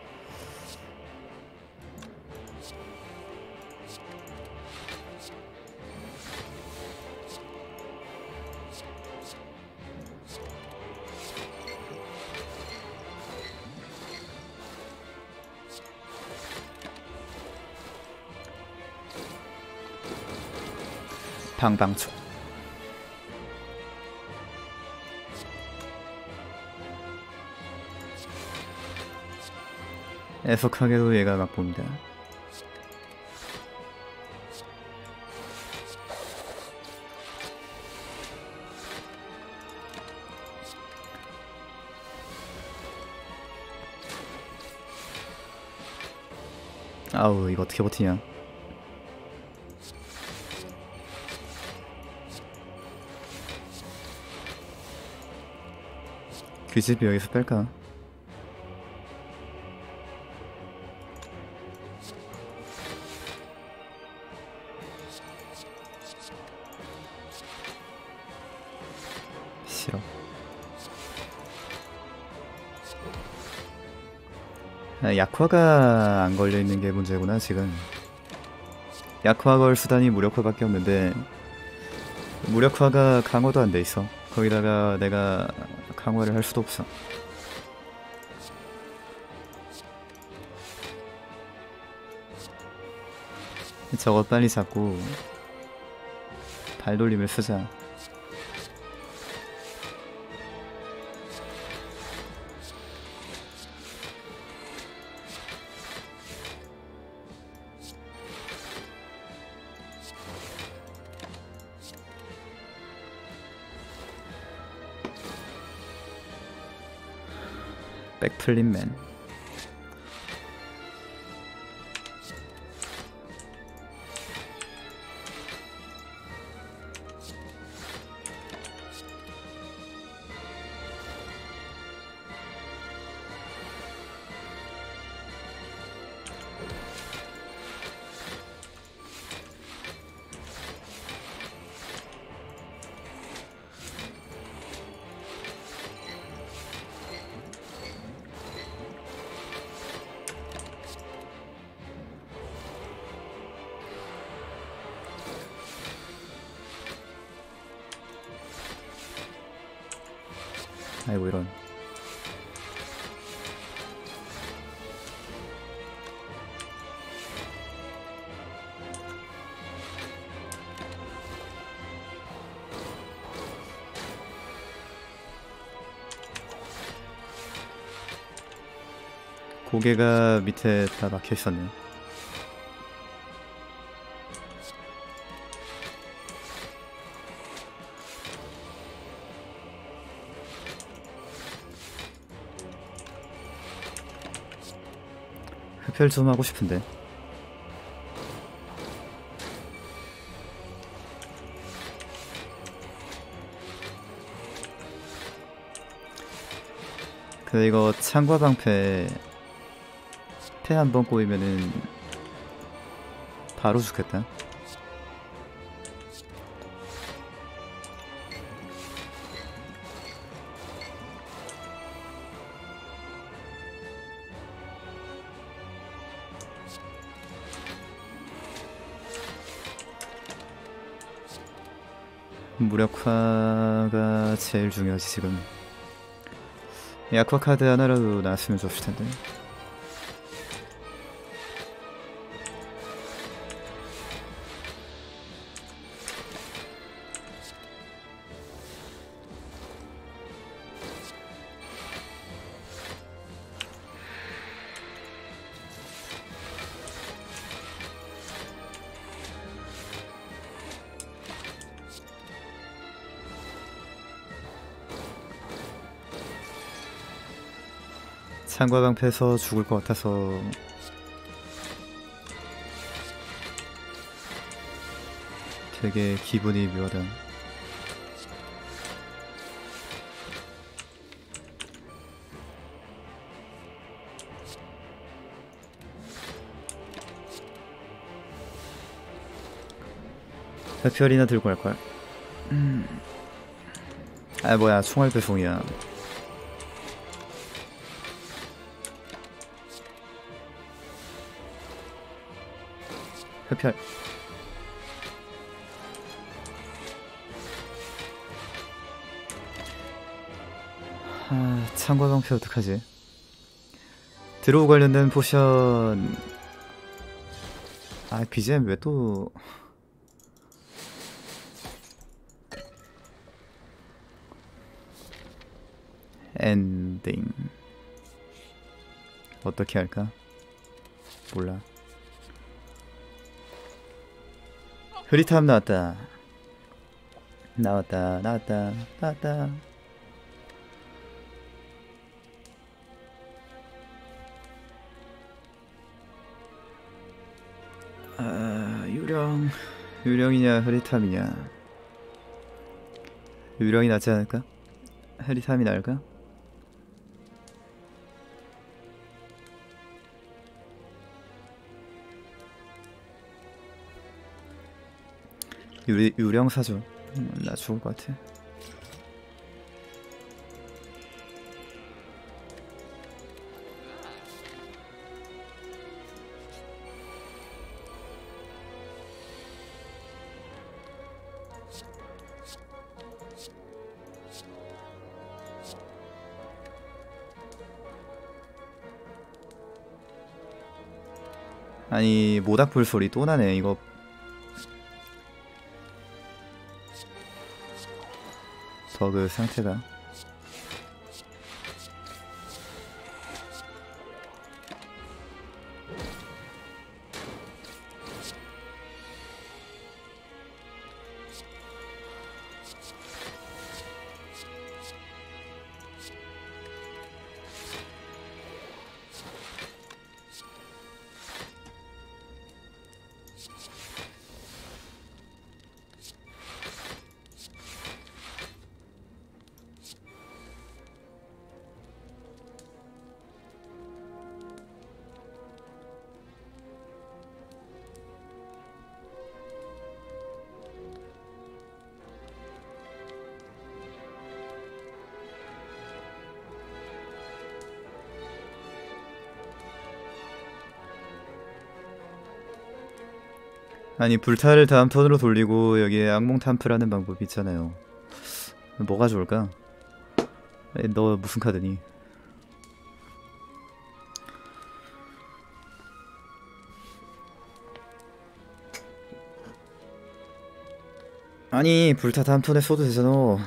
방방총. 애석하게도 얘가 막 봅니다. 아우 이거 어떻게 버티냐. 그 집이 여기서 뺄까? 싫어. 약화가 안 걸려있는 게 문제구나 지금. 약화 걸 수단이 무력화밖에 없는데 무력화가 강화도 안 돼 있어. 거기다가 내가 강화를 할 수도 없어. 저거 빨리 잡고 발돌림을 쓰자. 백플린맨. 아이고 이런. 고개가 밑에 다 막혀 있었네. 흡혈 좀 하고 싶은데. 근데 이거 창과 방패 패 한 번 꼬이면은 바로 죽겠다. 무력화가 제일 중요하지 지금. 약화 카드 하나라도 나왔으면 좋을 텐데. 창과방패에서 죽을 것 같아서 되게 기분이 묘하다. 별이나 들고 갈걸. 아 뭐야 총알 배송이야. 흡혈. 창과방패 어떡하지? 드로우 관련된 포션. 아 BGM 왜 또 엔딩 어떻게 할까? 몰라. 흐릿함 나왔다. 나왔다. 유령이냐 흐리탐이냐. 유령이 낫지 않을까? 흐리탐이 나을까? 유령 사줘. 나 죽을 것 같아. 아니 모닥불 소리 또 나네. 이거 버그 상태가. 아니 불타를 다음 턴으로 돌리고 여기에 악몽 탐프라는 방법이 있잖아요. 뭐가 좋을까? 너 무슨 카드니? 아니 불타 다음 턴에 써도 되잖아.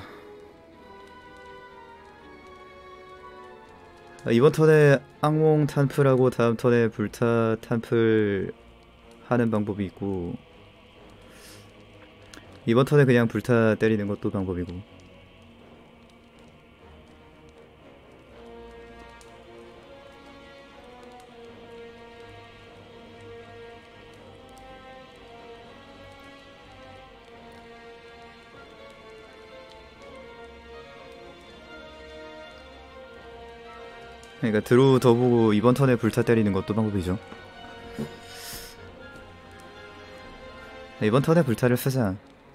이번 턴에 악몽 탐프라고 다음 턴에 불타 탐프를 하는 방법이 있고, 이번 턴에 그냥 불타 때리는 것도 방법이고. 그러니까 드로우 더 보고 이번 턴에 불타 때리는 것도 방법이죠. 이번 턴에 불타를 쓰자.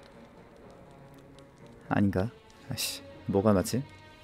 아닌가? 아씨, 뭐가 맞지?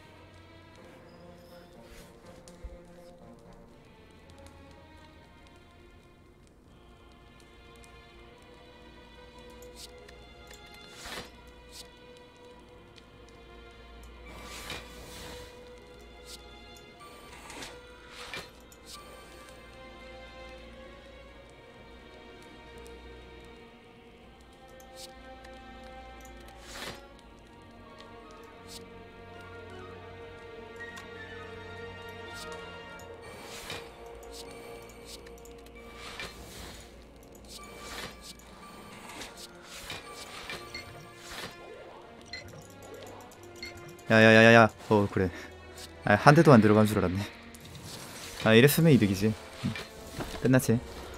야야야야야. 그래. 한 대도 안 들어간 줄 알았네. 이랬으면 이득이지. 끝났지.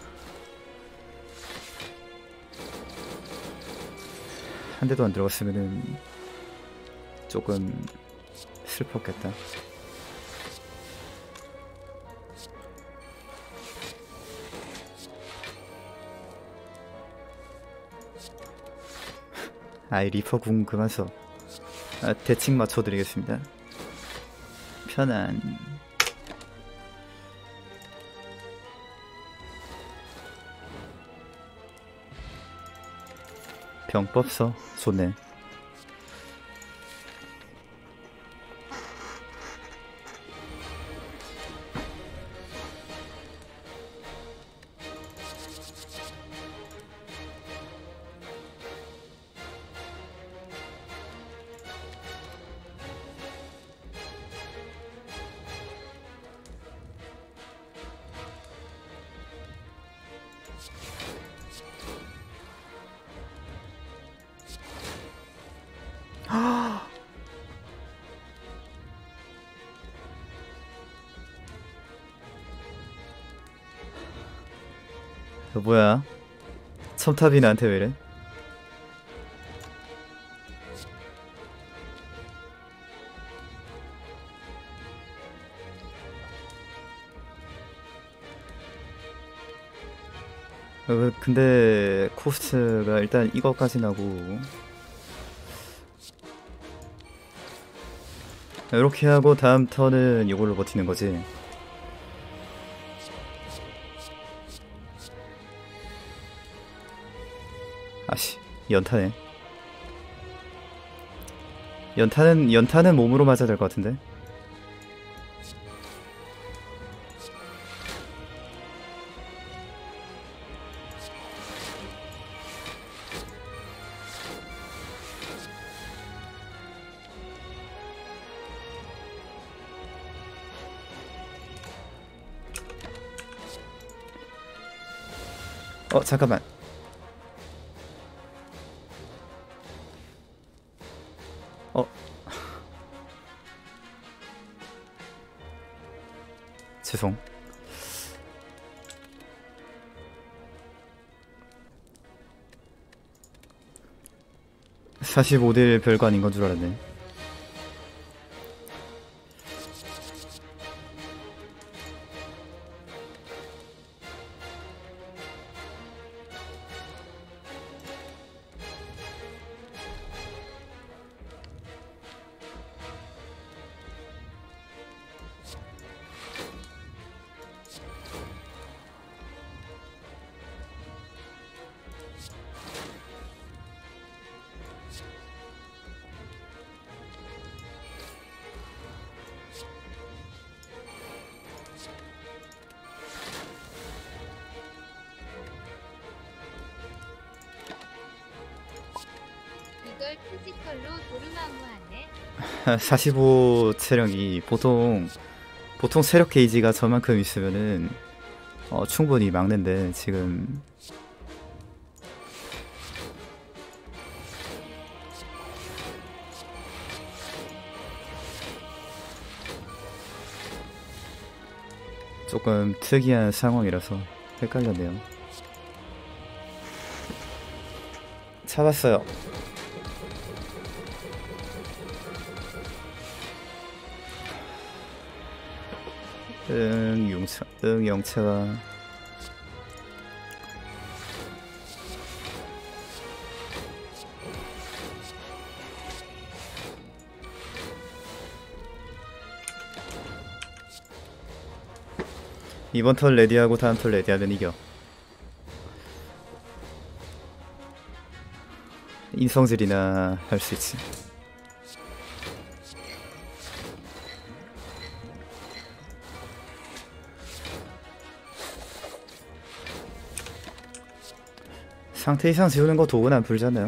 한 대도 안 들어갔으면은 조금 슬펐겠다. 리퍼 궁 그만 써. 대칭 맞춰드리겠습니다. 편안. 병법 써. 좋네. 뭐야? 첨탑이 나한테 왜 이래? 근데 코스트가 일단 이거까지 나고 이렇게 하고 다음 턴은 이걸로 버티는 거지. 아씨, 연타네. 연타는 몸으로 맞아야 될 것 같은데. 잠깐만. 죄송. (45대1) 별거 아닌 건 줄 알았네. 이걸 피지컬로 도루마무하네. 45 체력이 보통 체력 게이지가 저만큼 있으면은 충분히 막는데 지금 조금 특이한 상황이라서 헷갈렸네요. 잡았어요. 영차가 이번 턴 레디하고 다음 턴 레디하면 이겨. 인성질이나 할 수 있지. 상태 이상 지우는 거 도구는 안 풀잖아요.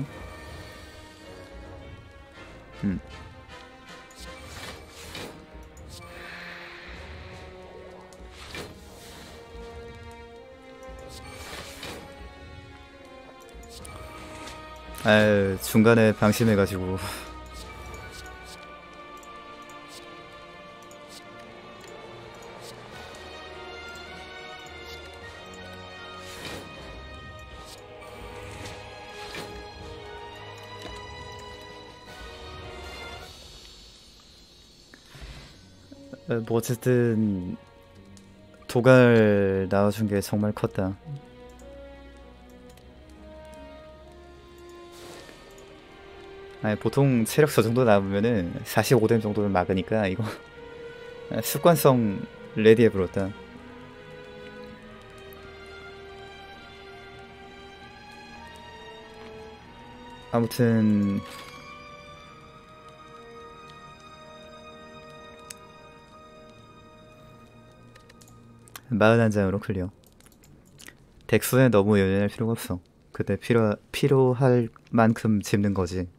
아유, 중간에 방심해가지고. 뭐 어쨌든 도갈 나와준 게 정말 컸다. 아니, 보통 체력 저 정도 나오면은 45댐 정도는 막으니까 이거 습관성 레디에 불었다. 아무튼 41장으로 클리어. 덱수에 너무 연연할 필요가 없어. 그때 필요할 만큼 집는 거지.